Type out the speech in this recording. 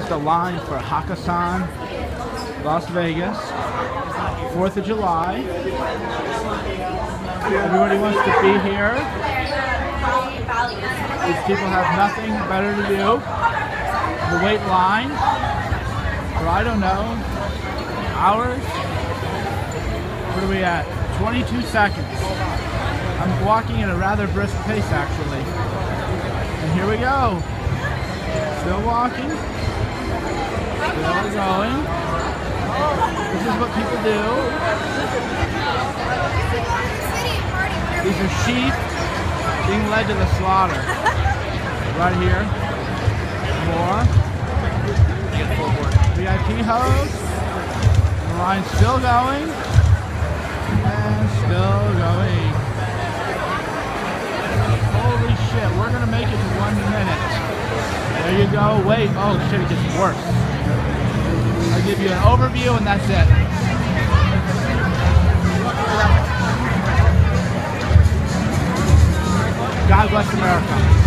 Here's the line for Hakkasan, Las Vegas, 4th of July. Everybody wants to be here. These people have nothing better to do. The wait line for, I don't know, hours? What are we at? 22 seconds. I'm walking at a rather brisk pace, actually. And here we go. Still walking. Still going. This is what people do. These are sheep being led to the slaughter. Right here. More. VIP host. The line's still going. And still going. Holy shit, we're gonna make it to 1 minute. There you go. Wait. Oh shit, it gets worse. I'll give you an overview and that's it. God bless America.